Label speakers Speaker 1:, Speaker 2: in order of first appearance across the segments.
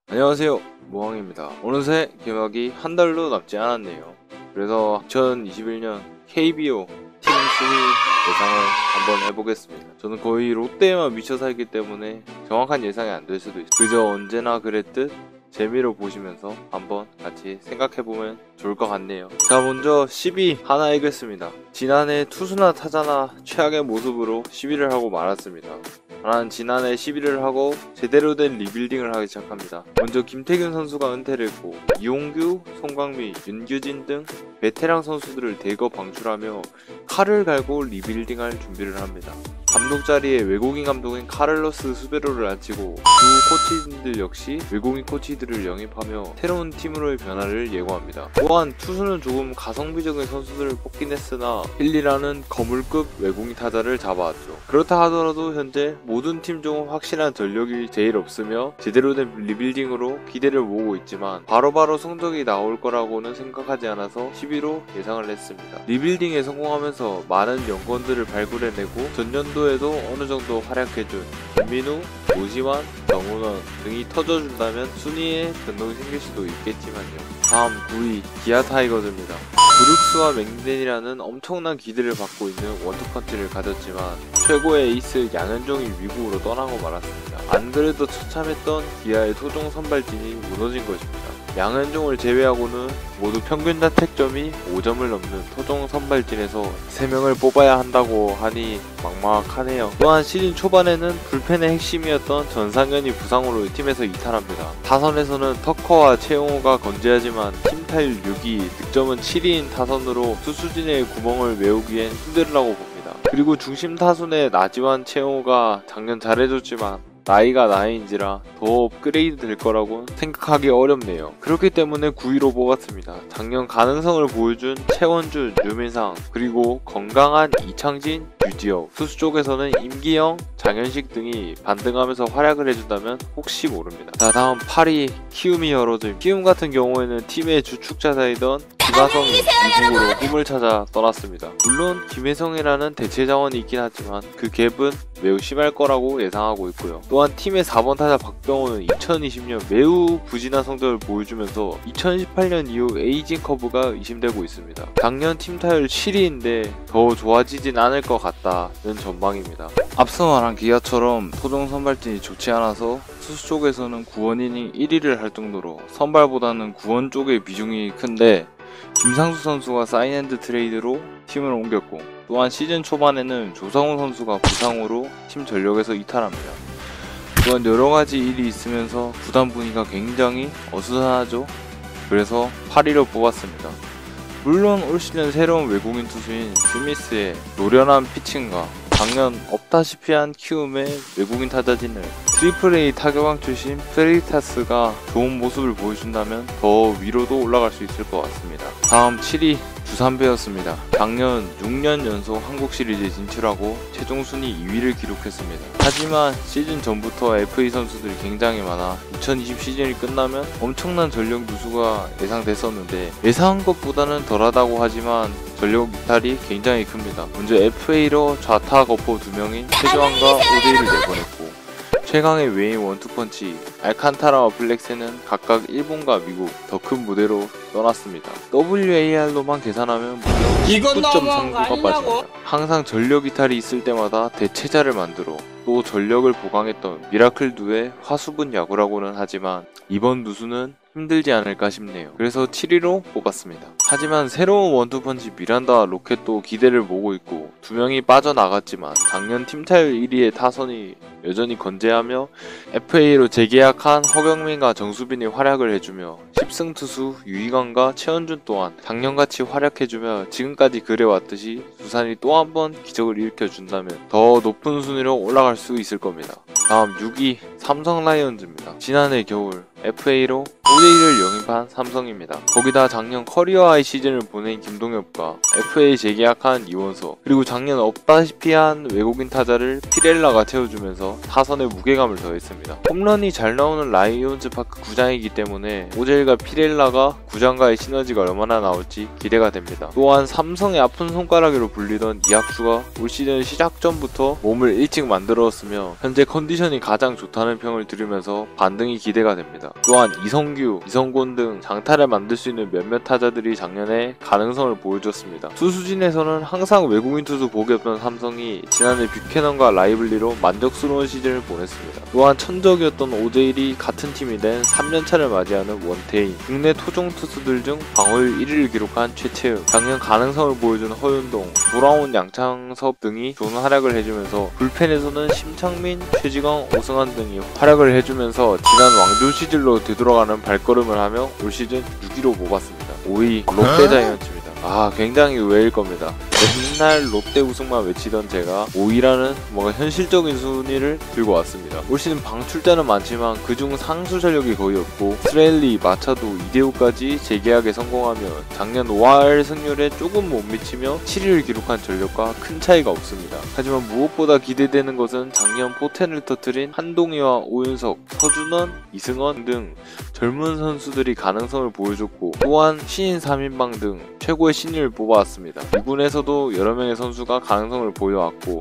Speaker 1: 안녕하세요, 모항입니다. 어느새 개막이 한 달도 남지 않았네요. 그래서 2021년 KBO 팀 순위 예상을 한번 해보겠습니다. 저는 거의 롯데에만 미쳐 살기 때문에 정확한 예상이 안 될 수도 있어요. 그저 언제나 그랬듯 재미로 보시면서 한번 같이 생각해보면 좋을 것 같네요. 자, 먼저 10위 하나 이겼습니다. 지난해 투수나 타자나 최악의 모습으로 10위를 하고 말았습니다. 하나는 지난해 11위를 하고 제대로 된 리빌딩을 하기 시작합니다. 먼저 김태균 선수가 은퇴를 했고 이용규, 송광미, 윤규진 등 베테랑 선수들을 대거 방출하며 칼을 갈고 리빌딩할 준비를 합니다. 감독 자리에 외국인 감독인 카를로스 수베로를 앉히고 주 코치진들 역시 외국인 코치들을 영입하며 새로운 팀으로의 변화를 예고합니다. 또한 투수는 조금 가성비적인 선수들을 뽑긴 했으나 힐리라는 거물급 외국인 타자를 잡아왔죠. 그렇다 하더라도 현재 모든 팀 중 확실한 전력이 제일 없으며 제대로 된 리빌딩으로 기대를 모으고 있지만 바로바로 성적이 나올 거라고는 생각하지 않아서 10위로 예상을 했습니다. 리빌딩에 성공하면서 많은 연건들을 발굴해내고 전년도에도 어느정도 활약해준 김민우, 오지환, 정우원 등이 터져준다면 순위에 변동이 생길 수도 있겠지만요. 다음 9위 기아 타이거즈입니다. 브룩스와 맹덴이라는 엄청난 기대를 받고 있는 원투펀치를 가졌지만 최고의 에이스 양현종이 미국으로 떠나고 말았습니다. 안 그래도 처참했던 기아의 토종 선발진이 무너진 것입니다. 양현종을 제외하고는 모두 평균 자책점이 5점을 넘는 토종 선발진에서 3명을 뽑아야 한다고 하니 막막하네요. 또한 시즌 초반에는 불펜의 핵심이었던 전상현이 부상으로 팀에서 이탈합니다. 타선에서는 터커와 최용호가 건재하지만 팀 타율 6위, 득점은 7위인 타선으로 투수진의 구멍을 메우기엔 힘들다고 봅니다. 그리고 중심 타순의 나지완 최용호가 작년 잘해줬지만 나이가 나이인지라 더 업그레이드 될 거라고 생각하기 어렵네요. 그렇기 때문에 9위로 뽑았습니다. 작년 가능성을 보여준 최원준, 유민상, 그리고 건강한 이창진, 유지혁, 투수 쪽에서는 임기영, 장현식 등이 반등하면서 활약을 해준다면 혹시 모릅니다. 자, 다음 8위 키움이 열어줍니다. 키움 같은 경우에는 팀의 주축자이던 김하성이 미국으로 꿈을 찾아 떠났습니다. 물론 김혜성이라는 대체 자원이 있긴 하지만 그 갭은 매우 심할 거라고 예상하고 있고요. 또한 팀의 4번 타자 박병호는 2020년 매우 부진한 성적을 보여주면서 2018년 이후 에이징 커브가 의심되고 있습니다. 작년 팀 타율 7위인데 더 좋아지진 않을 것 같다는 전망입니다. 앞서 말한 기아처럼 토종 선발진이 좋지 않아서 투수 쪽에서는 구원이닝 1위를 할 정도로 선발보다는 구원 쪽의 비중이 큰데 김상수 선수가 사인앤드 트레이드로 팀을 옮겼고 또한 시즌 초반에는 조상우 선수가 부상으로 팀 전력에서 이탈합니다. 또한 여러가지 일이 있으면서 구단 분위기가 굉장히 어수선하죠. 그래서 8위로 뽑았습니다. 물론 올 시즌 새로운 외국인 투수인 스미스의 노련한 피칭과 작년 없다시피 한 키움의 외국인 타자진을 트리플 A 타격왕 출신 프레리타스가 좋은 모습을 보여준다면 더 위로도 올라갈 수 있을 것 같습니다. 다음 7위 두산베어스입니다. 작년 6년 연속 한국 시리즈에 진출하고 최종 순위 2위를 기록했습니다. 하지만 시즌 전부터 FA 선수들이 굉장히 많아 2020 시즌이 끝나면 엄청난 전력 누수가 예상됐었는데 예상한 것보다는 덜하다고 하지만 전력 이탈이 굉장히 큽니다. 먼저 FA로 좌타 거포 2명인 최조한과 오데이를 내보냈고 최강의 외인 원투펀치 알칸타라와 블랙센은 각각 일본과 미국 더 큰 무대로 떠났습니다. WAR로만 계산하면 무려 19.39가 빠집니다. 항상 전력 이탈이 있을 때마다 대체자를 만들어 또 전력을 보강했던 미라클2의 화수분 야구라고는 하지만 이번 누수는 힘들지 않을까 싶네요. 그래서 7위로 뽑았습니다. 하지만 새로운 원투펀치 미란다와 로켓도 기대를 모으고 있고 2명이 빠져나갔지만 작년 팀타율 1위의 타선이 여전히 건재하며 FA로 재계약한 허경민과 정수빈이 활약을 해주며 10승 투수 유희관과 최원준 또한 작년같이 활약해주며 지금까지 그래왔듯이 두산이 또 한 번 기적을 일으켜준다면 더 높은 순위로 올라갈 수 있을 겁니다. 다음 6위 삼성 라이온즈입니다. 지난해 겨울 FA로 5대1을 영입한 삼성입니다. 거기다 작년 커리어 하이 시즌을 보낸 김동엽과 FA 재계약한 이원석, 그리고 작년 없다시피 한 외국인 타자를 피렐라가 채워주면서 타선에 무게감을 더했습니다. 홈런이 잘 나오는 라이온즈 파크 구장이기 때문에 오젤과 피렐라가 구장과의 시너지가 얼마나 나올지 기대가 됩니다. 또한 삼성의 아픈 손가락으로 불리던 이학수가 올 시즌 시작 전부터 몸을 일찍 만들었으며 현재 컨디션이 가장 좋다는 평을 들으면서 반등이 기대가 됩니다. 또한 이성규, 이성곤 등 장타를 만들 수 있는 몇몇 타자들이 작년에 가능성을 보여줬습니다. 투수진에서는 항상 외국인 투수 복이 없던 삼성이 지난해 뷰캐넌과 라이블리로 만족스러운 시즌을 보냈습니다. 또한 천적이었던 오제일이 같은 팀이 된 3년차를 맞이하는 원태인, 국내 토종 투수들 중 방어율 1위를 기록한 최채음, 작년 가능성을 보여준 허윤동, 돌아온 양창섭 등이 좋은 활약을 해주면서 불펜에서는 심창민, 최지광, 오승환 등이 활약을 해주면서 지난 왕조 시즌로 되돌아가는 발걸음을 하며 올 시즌 6위로 뽑았습니다. 5위 롯데자이언츠입니다. 굉장히 의외일 겁니다. 맨날 롯데 우승만 외치던 제가 5위라는 뭔가 현실적인 순위를 들고 왔습니다. 올 시즌 방출자는 많지만 그중 상수 전력이 거의 없고 스트렐리, 마차도, 이대호까지 재계약에 성공하면 작년 5할 승률에 조금 못 미치며 7위를 기록한 전력과 큰 차이가 없습니다. 하지만 무엇보다 기대되는 것은 작년 포텐을 터뜨린 한동희와 오윤석, 서준원, 이승원 등 젊은 선수들이 가능성을 보여줬고 또한 신인 3인방 등 최고의 신인을 뽑아왔습니다. 2군에서도 여러 명의 선수가 가능성을 보여왔고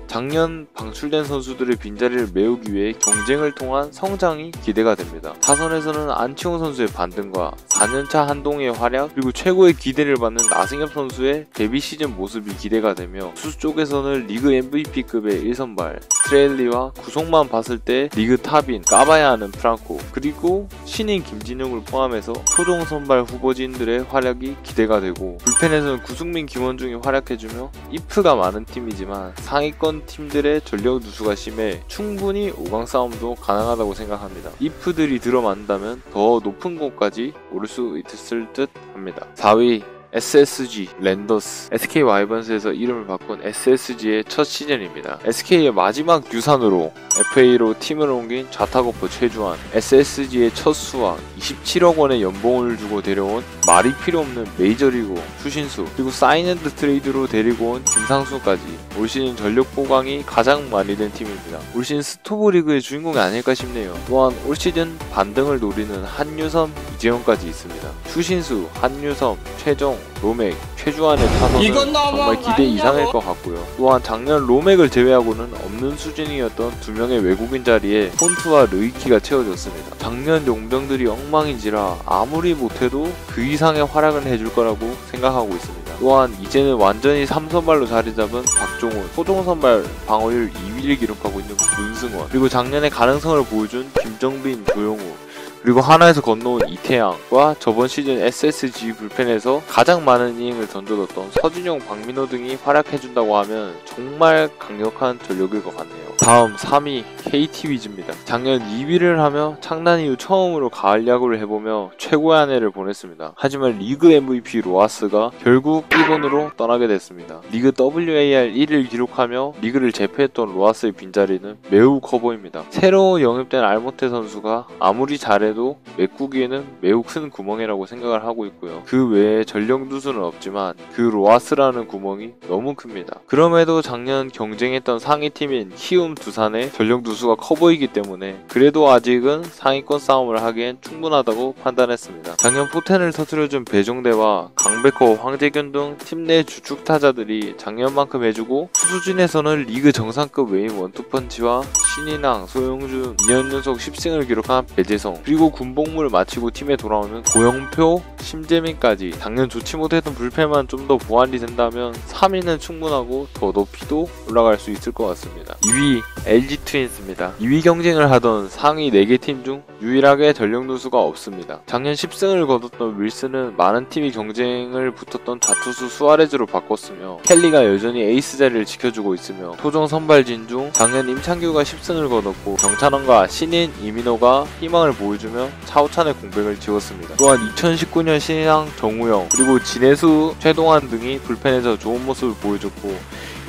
Speaker 1: 작년 방출된 선수들의 빈자리를 메우기 위해 경쟁을 통한 성장이 기대가 됩니다. 타선에서는 안치홍 선수의 반등과 4년차 한동희의 활약, 그리고 최고의 기대를 받는 나승엽 선수의 데뷔 시즌 모습이 기대가 되며 투수 쪽에서는 리그 MVP급의 1선발 스트레일리와 구속만 봤을 때 리그 탑인 까봐야 하는 프랑코, 그리고 신인 김진용을 포함해서 토종 선발 후보진들의 활약이 기대가 되고 불펜에서는 구승민, 김원중이 활약해주며 이프가 많은 팀이지만 상위권 팀들의 전력 누수가 심해 충분히 5강 싸움도 가능하다고 생각합니다. 이프들이 들어맞는다면 더 높은 곳까지 오를 수 있을 듯 합니다. 4위 SSG 랜더스, SK 와이번스에서 이름을 바꾼 SSG의 첫 시즌입니다. SK의 마지막 유산으로 FA로 팀을 옮긴 좌타거포 최주환, SSG의 첫 수확, 27억 원의 연봉을 주고 데려온 말이 필요 없는 메이저리그 추신수, 그리고 사인앤드 트레이드로 데리고 온 김상수까지 올 시즌 전력 보강이 가장 많이 된 팀입니다. 올 시즌 스토브리그의 주인공이 아닐까 싶네요. 또한 올 시즌 반등을 노리는 한유섬, 이재영까지 있습니다. 추신수, 한유섬, 최정, 로맥, 최주환의 타선은 정말 기대 이상일 것 같고요. 또한 작년 로맥을 제외하고는 없는 수준이었던 두 명의 외국인 자리에 폰트와 르이키가 채워졌습니다. 작년 용병들이 엉망인지라 아무리 못해도 그 이상의 활약을 해줄 거라고 생각하고 있습니다. 또한 이제는 완전히 3선발로 자리 잡은 박종훈, 토종선발 방어율 2위를 기록하고 있는 문승원, 그리고 작년에 가능성을 보여준 김정빈, 조용우, 그리고 하나에서 건너온 이태양과 저번 시즌 SSG 불펜에서 가장 많은 이닝을 던져뒀던 서준용, 박민호 등이 활약해준다고 하면 정말 강력한 전력일 것 같네요. 다음 3위 KT 위즈입니다. 작년 2위를 하며 창단 이후 처음으로 가을 야구를 해보며 최고의 한 해를 보냈습니다. 하지만 리그 MVP 로하스가 결국 일본으로 떠나게 됐습니다. 리그 WAR 1위를 기록하며 리그를 제패했던 로하스의 빈자리는 매우 커 보입니다. 새로 영입된 알모테 선수가 아무리 잘해도 메꾸기에는 매우 큰 구멍이라고 생각을 하고 있고요. 그 외에 전력 누수는 없지만 그 로하스라는 구멍이 너무 큽니다. 그럼에도 작년 경쟁했던 상위팀인 키움, 두산의 전력 누수가 커 보이기 때문에 그래도 아직은 상위권 싸움을 하기엔 충분하다고 판단했습니다. 작년 포텐을 터뜨려준 배종대와 강백호, 황재균 등 팀 내 주축 타자들이 작년만큼 해주고 투수진에서는 리그 정상급 외인 원투펀치와 신인왕, 소영준, 2년 연속 10승을 기록한 배재성, 그리고 군복무를 마치고 팀에 돌아오는 고영표, 심재민까지 작년 좋지 못했던 불펜만 좀 더 보완이 된다면 3위는 충분하고 더 높이도 올라갈 수 있을 것 같습니다. 2위 LG 트윈스입니다. 2위 경쟁을 하던 상위 4개 팀 중 유일하게 전력 누수가 없습니다. 작년 10승을 거뒀던 윌슨은 많은 팀이 경쟁을 붙었던 좌투수 수아레즈로 바꿨으며 켈리가 여전히 에이스 자리를 지켜주고 있으며 토종 선발진 중 작년 임창규가 10승을 거뒀고 정찬원과 신인 이민호가 희망을 보여주며 차우찬의 공백을 지웠습니다. 또한 2019년 신인왕 정우영, 그리고 진해수, 최동환 등이 불펜에서 좋은 모습을 보여줬고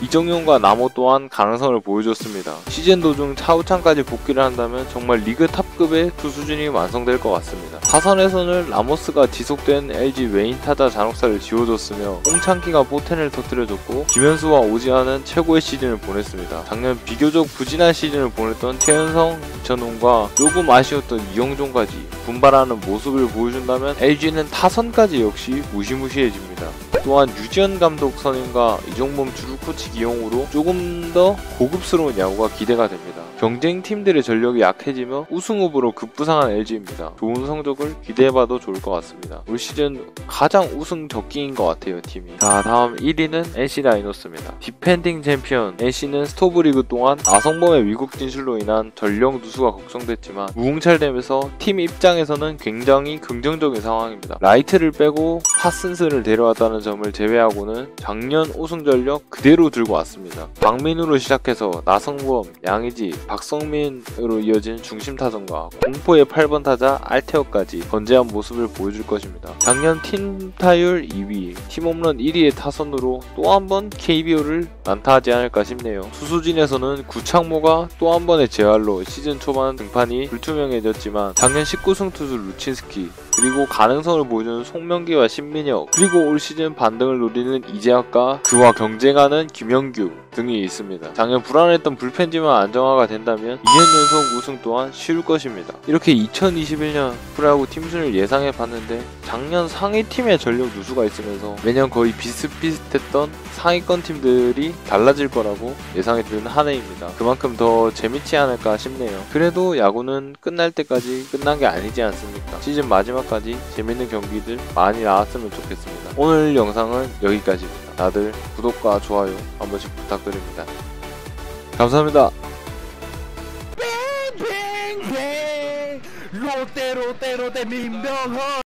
Speaker 1: 이정용과 남호 또한 가능성을 보여줬습니다. 시즌 도중 차우찬까지 복귀를 한다면 정말 리그 탑급의 투수진이 완성될 것 같습니다. 타선에서는 라모스가 지속된 LG 외인 타자 잔혹사를 지워줬으며 홍창기가 포텐을 터뜨려줬고 김현수와 오지환은 최고의 시즌을 보냈습니다. 작년 비교적 부진한 시즌을 보냈던 최은성, 이천웅과 조금 아쉬웠던 이영종까지 분발하는 모습을 보여준다면 LG는 타선까지 역시 무시무시해집니다. 또한 유지현 감독 선임과 이종범 주루 코치 기용으로 조금 더 고급스러운 야구가 기대가 됩니다. 경쟁팀들의 전력이 약해지며 우승 후보로 급부상한 LG입니다. 좋은 성적을 기대해봐도 좋을 것 같습니다. 올 시즌 가장 우승 적기인 것 같아요, 팀이. 자, 다음 1위는 NC 다이노스입니다. 디펜딩 챔피언 NC는 스토브리그 동안 나성범의 미국 진출로 인한 전력 누수가 걱정됐지만 무궁찰되면서 팀 입장에서는 굉장히 긍정적인 상황입니다. 라이트를 빼고 파슨스를 데려왔다는 점을 제외하고는 작년 우승 전력 그대로 들고 왔습니다. 박민우로 시작해서 나성범, 양의지, 박성민으로 이어진 중심 타선과 공포의 8번 타자 알테어까지 건재한 모습을 보여줄 것입니다. 작년 팀 타율 2위, 팀 홈런 1위의 타선으로 또 한 번 KBO를 난타하지 않을까 싶네요. 투수진에서는 구창모가 또 한 번의 재활로 시즌 초반 등판이 불투명해졌지만 작년 19승 투수 루친스키, 그리고 가능성을 보여주는 송명기와 신민혁, 그리고 올 시즌 반등을 노리는 이재학과 그와 경쟁하는 김영규 등이 있습니다. 작년 불안했던 불펜지만 안정화가 된다면 2년 연속 우승 또한 쉬울 것입니다. 이렇게 2021년 프로야구 팀순을 예상해봤는데 작년 상위팀의 전력 누수가 있으면서 매년 거의 비슷비슷했던 상위권 팀들이 달라질 거라고 예상해드는 한 해입니다. 그만큼 더 재밌지 않을까 싶네요. 그래도 야구는 끝날 때까지 끝난 게 아니지 않습니까? 시즌 마지막까지 재밌는 경기들 많이 나왔으면 좋겠습니다. 오늘 영상은 여기까지입니다. 다들 구독과 좋아요 한 번씩 부탁드립니다. 감사합니다.
Speaker 2: 롯데 민병헌